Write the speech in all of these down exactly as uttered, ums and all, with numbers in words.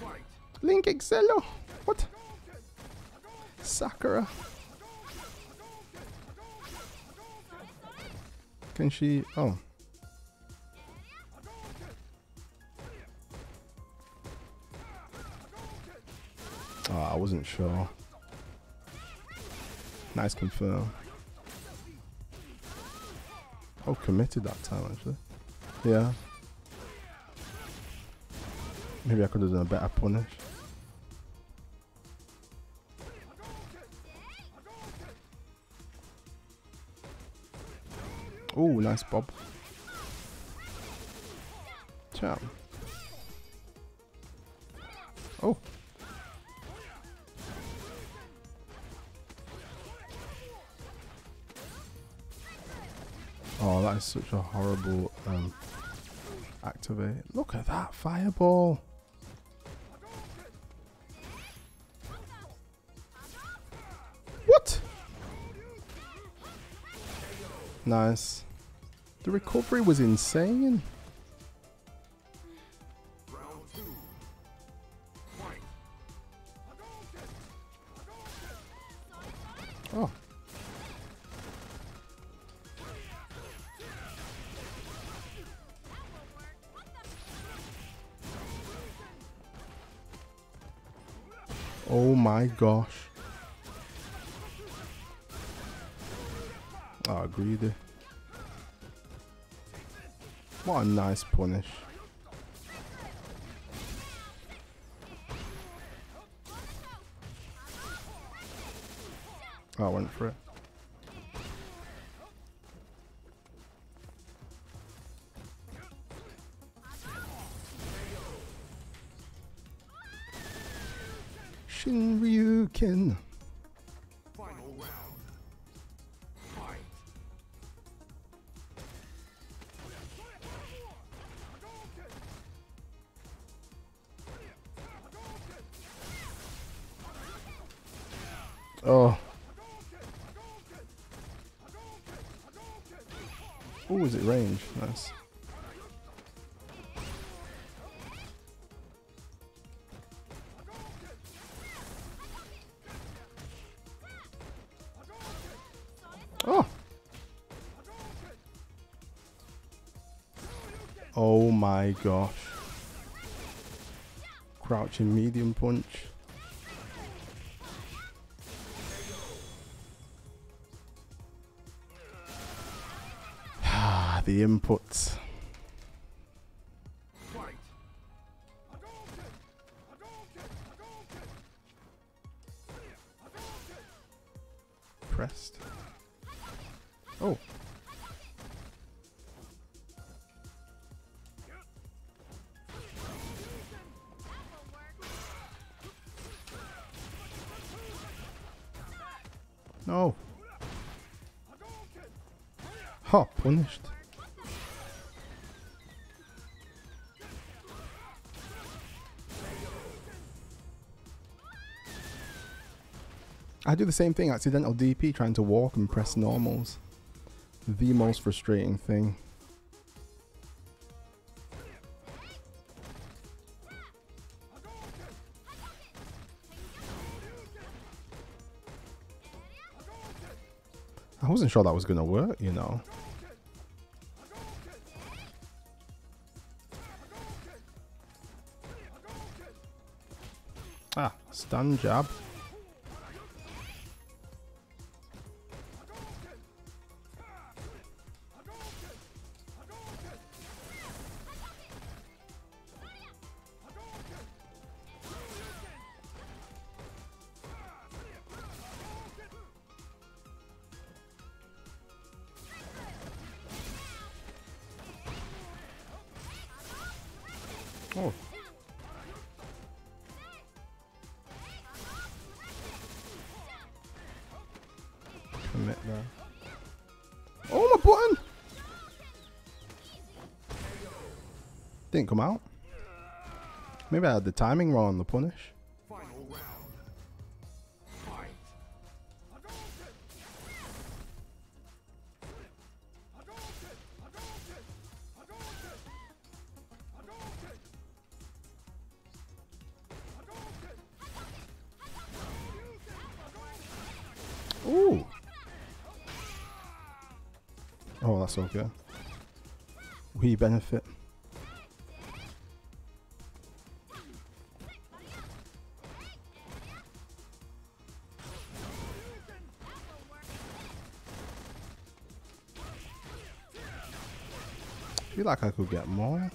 Link Excello. What? Sakura. Can she? Oh. Oh, I wasn't sure. Nice confirm. Oh, committed that time actually. Yeah. Maybe I could have done a better punish. Oh, nice bob. Ciao. Oh. Oh, that is such a horrible um, activate. Look at that fireball. What? Nice. The recovery was insane. Oh. Oh my gosh. Oh, greedy. What a nice punish. Oh, I went for it. Shinryuken. Final round. Fight. Oh. Oh, is it range? Nice. Oh. Oh my gosh. Crouching medium punch. Ah, the inputs. Pressed. Oh. No. Ha, punished. I do the same thing, accidental D P, trying to walk and press normals. The most frustrating thing. I wasn't sure that was going to work, you know. Ah, stun jab. Oh. Commit there. Oh, my button! Didn't come out. Maybe I had the timing wrong on the punish. Final round. Fight. Ooh. Oh, that's okay. We benefit. I feel like I could get more.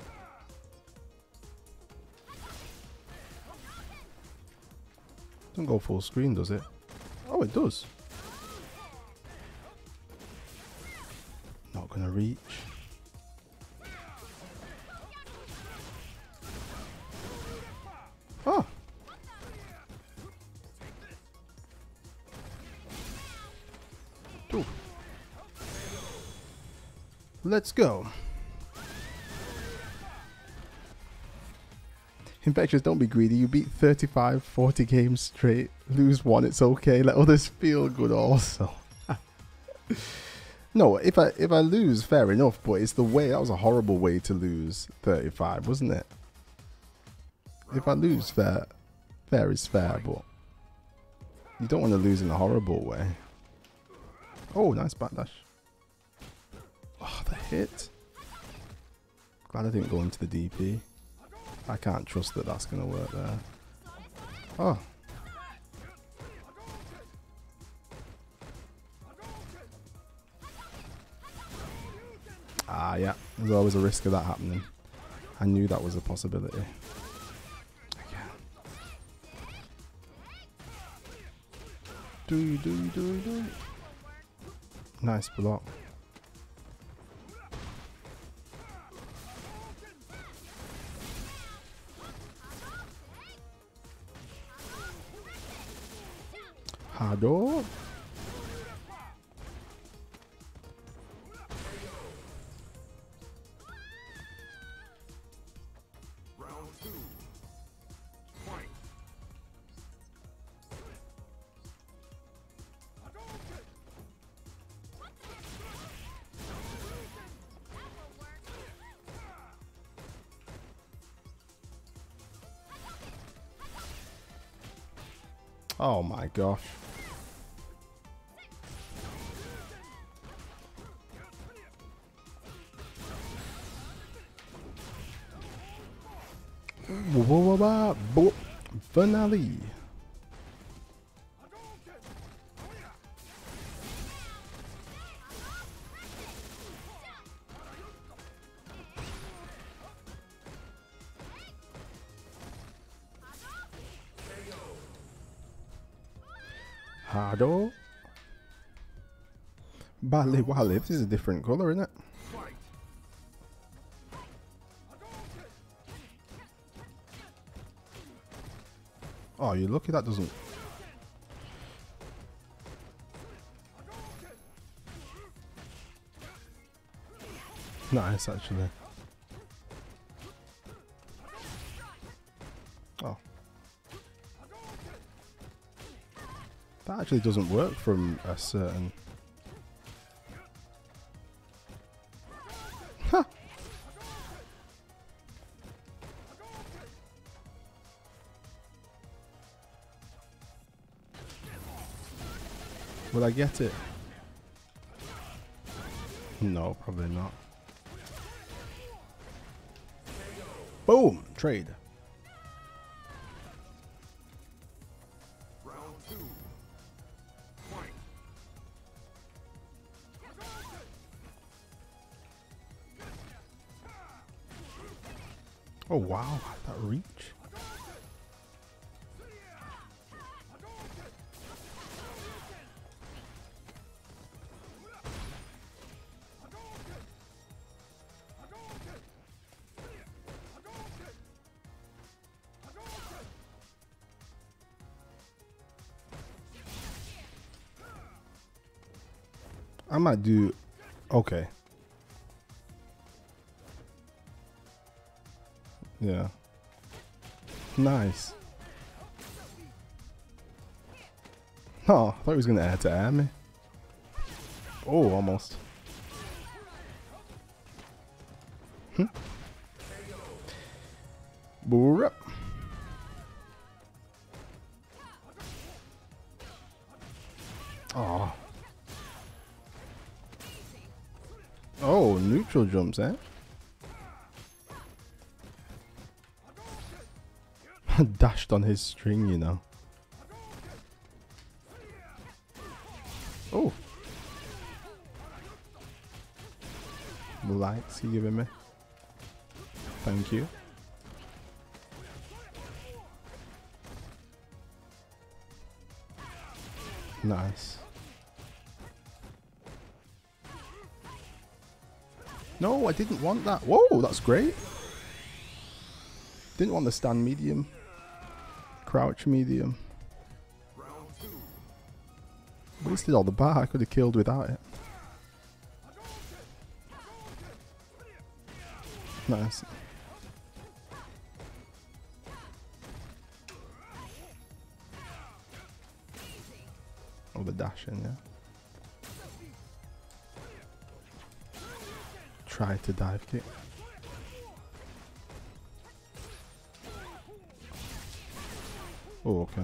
Doesn't go full screen, does it? Oh, it does. Not gonna reach. Oh. Ooh. Let's go. Infectious, don't be greedy. You beat thirty-five, forty games straight. Lose one, it's okay. Let others feel good also. No, if I if I lose, fair enough, but it's the way. That was a horrible way to lose thirty-five, wasn't it? If I lose, fair, fair is fair, but you don't want to lose in a horrible way. Oh, nice backdash. Oh, the hit. Glad I didn't go into the D P. I can't trust that that's going to work there. Oh. Ah, yeah. There's always a risk of that happening. I knew that was a possibility. Do, do, do, do. Nice block. Hado. Round two. Fight. Oh my gosh. Finale. Hado. Bale Wale. This is a different colour, isn't it? Oh, you're lucky that doesn't. Nice, actually. Oh. That actually doesn't work from a certain... Huh. Will I get it? No, probably not. Boom! Trade. Round two. Fight. Oh wow, that reach. I might do okay. Yeah. Nice. Oh, I thought he was going to air to air me. Oh, almost. Hmm. Boor up. neutral jumps, eh? Dashed on his string, you know. Oh. Lights he giving me. Thank you. Nice. No, I didn't want that. Whoa, that's great. Didn't want the stand medium. Crouch medium. Wasted all the bar. I could have killed without it. Nice. Oh, the dash in, yeah. Try to dive kick. Oh, okay.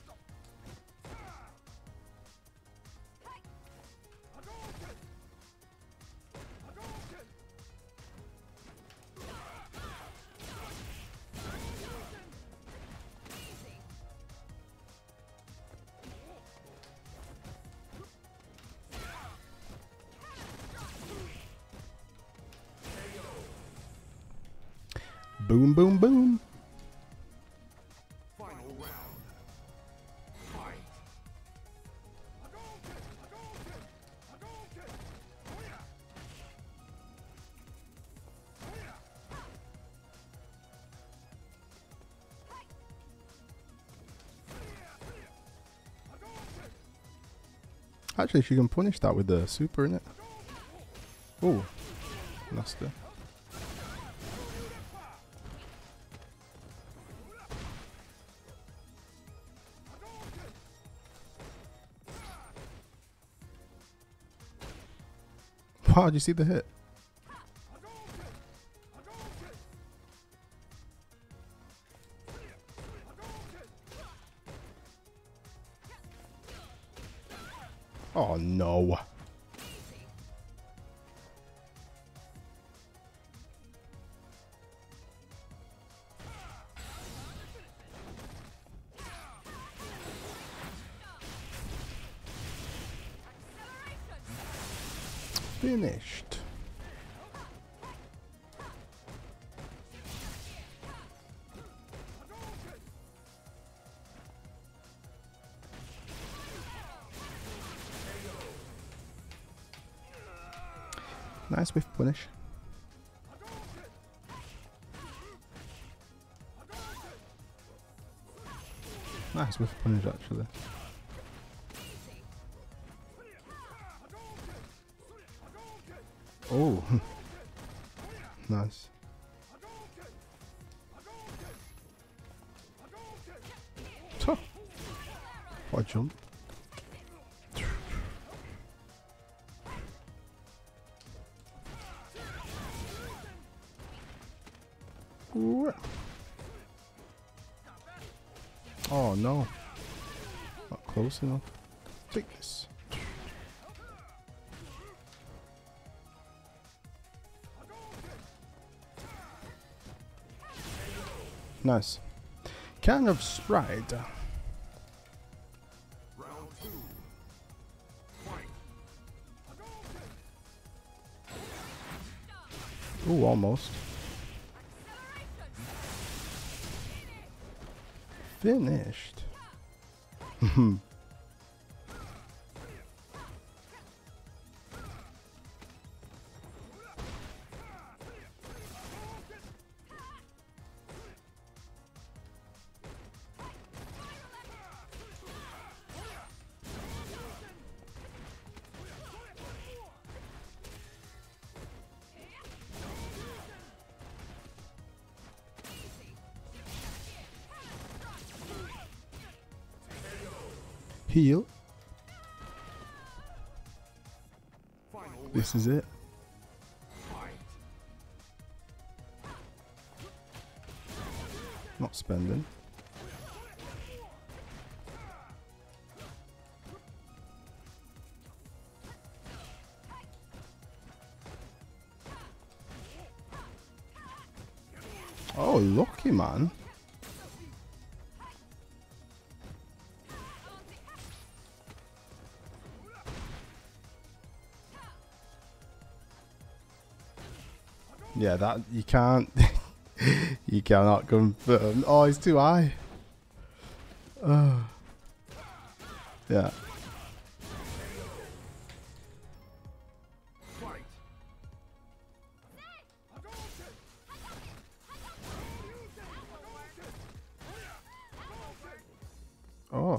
Boom, boom, boom. Final round. Fight. Actually, she can punish that with the super, innit? Oh, nasty. Wow, did you see the hit? Oh no. Finished. Nice whiff punish. Nice whiff punish actually. Oh, nice. Tuh. What a jump. Ooh. Oh no. Not close enough. Take this. Nice. Kind of sprite. Round two. Fight. Ooh, almost. Finished. Heal. Final This is it. fight. Not spending. lucky, man. Yeah, that you can't. You cannot confirm. Oh, he's too high. Oh. Yeah. Fight. Oh.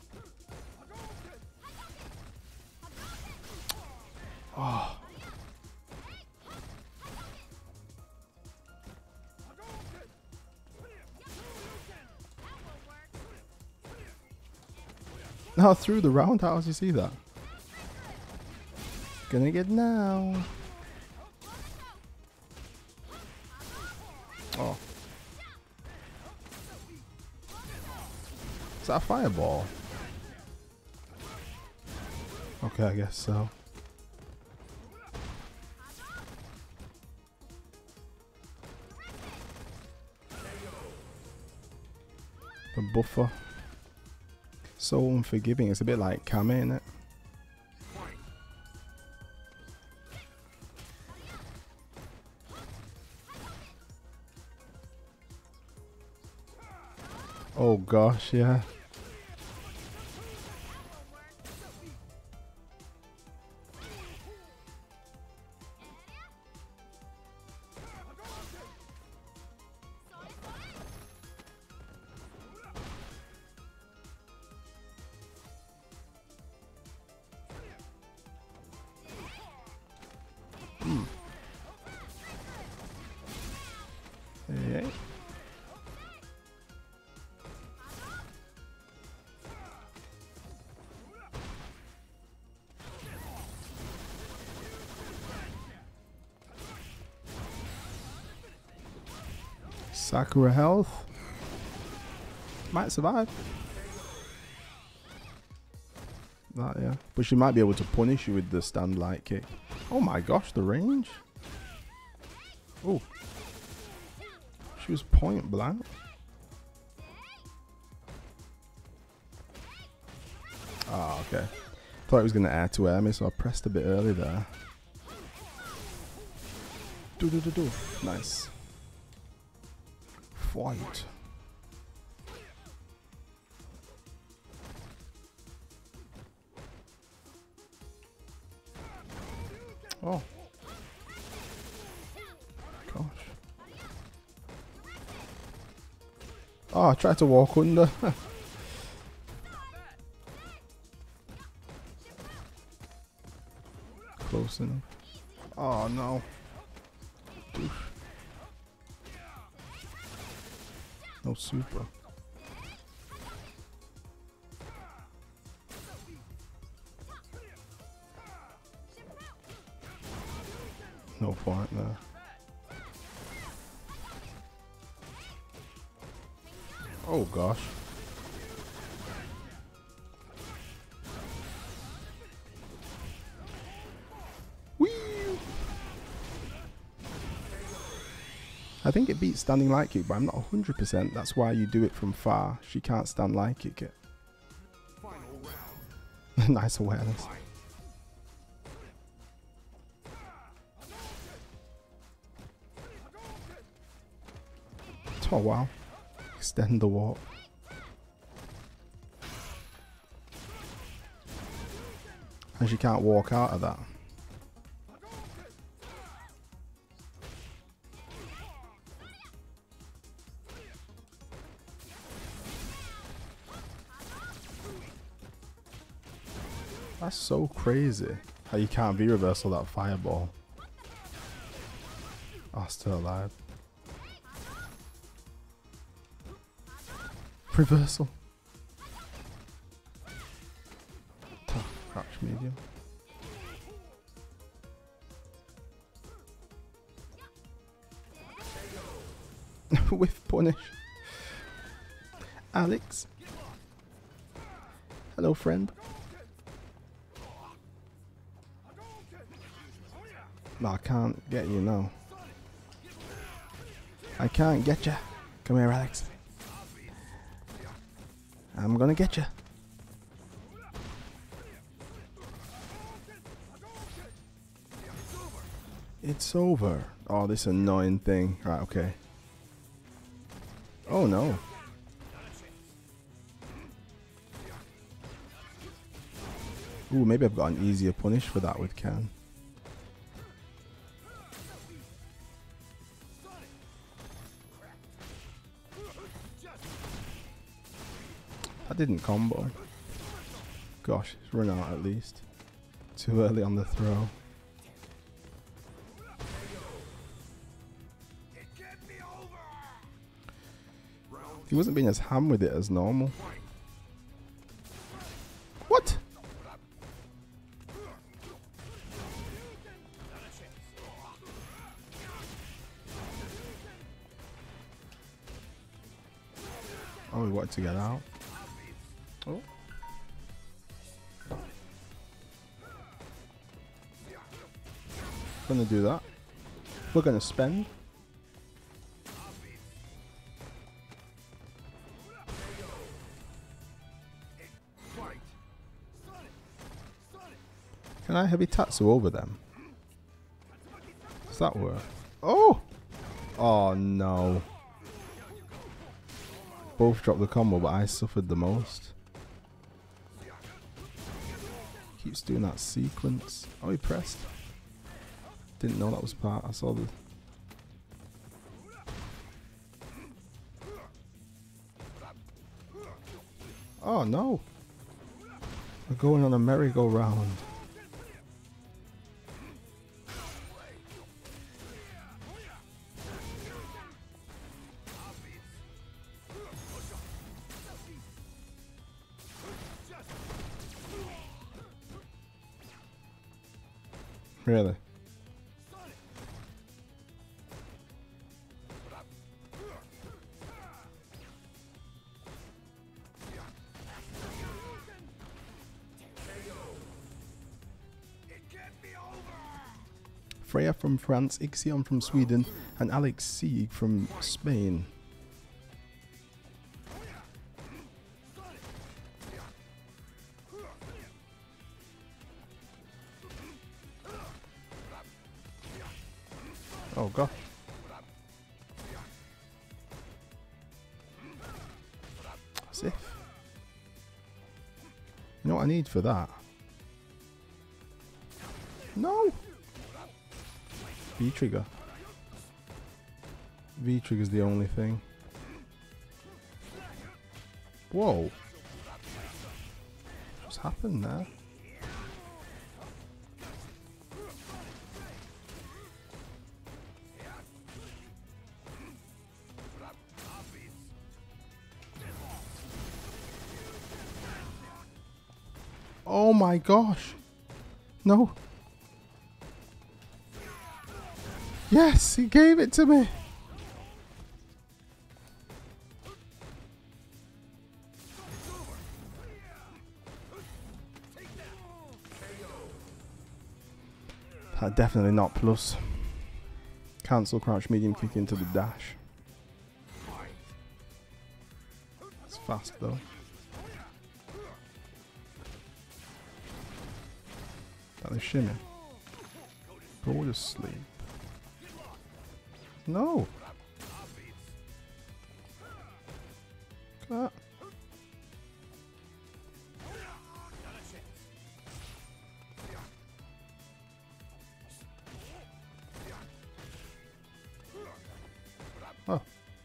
Oh. Now through the roundhouse, you see that? Gonna get now. Oh. Is that a fireball? Okay, I guess so. The buffer. So unforgiving. It's a bit like Kame, innit? Oh gosh, yeah. Mm. Hey. Sakura health. Might survive. That, yeah. But she might be able to punish you with the stand light kick. Oh my gosh, the range. Oh. She was point blank. Ah, oh, okay. Thought it was going to air to air me, so I pressed a bit early there. Do do do do. Nice. Fight. Oh. Gosh. Oh, I tried to walk under. Close enough. Oh no. Oof. No super. No point there. Oh gosh. Whee! I think it beats standing light kick, but I'm not one hundred percent. That's why you do it from far. She can't stand light kick it. Final round. Nice awareness. Fight. Oh wow. Extend the walk. And she can't walk out of that. That's so crazy. How you can't V-reversal that fireball. Oh, still alive. Reversal. Tough crouch medium. With punish. Alex. Hello, friend. No, I can't get you now. I can't get ya. Come here, Alex. I'm gonna get you. It's over. Oh, this annoying thing. Right, okay. Oh no. Ooh, maybe I've got an easier punish for that with Ken. That didn't combo. Gosh, it's run out at least. Too early on the throw. He wasn't being as ham with it as normal. What? Oh, he wanted to get out. Oh. Gonna do that. We're gonna spend. Can I heavy Tatsu over them? Does that work? Oh! Oh no. Both dropped the combo, but I suffered the most. Keeps doing that sequence. Oh, he pressed. Didn't know that was part. I saw the... Oh no. We're going on a merry-go-round. Really? Freya from France, Ixion from Sweden, and Alex Sieg from Spain. Oh gosh. As if. You know what I need for that? No! V-trigger. V-trigger's the only thing. Whoa. What's happened there? Oh my gosh. No. Yes, he gave it to me. That definitely not plus. Cancel crouch medium kick into the dash. It's fast though. That is shimmy. Go to sleep. No. Look at that. Oh.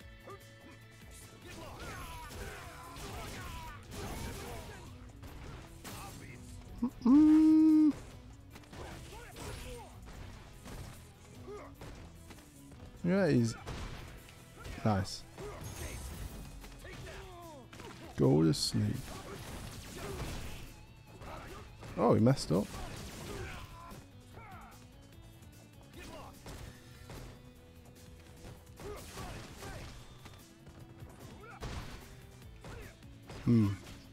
Mm-mm. Yeah, he's nice. Go to sleep. Oh, he messed up. Hmm.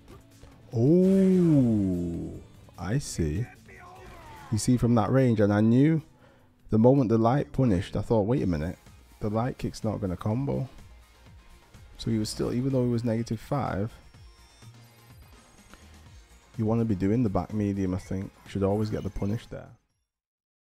Oh, I see. You see from that range, and I knew the moment the light punished, I thought, wait a minute, the light kick's not going to combo. So he was still, even though he was negative five, you want to be doing the back medium, I think. You should always get the punish there.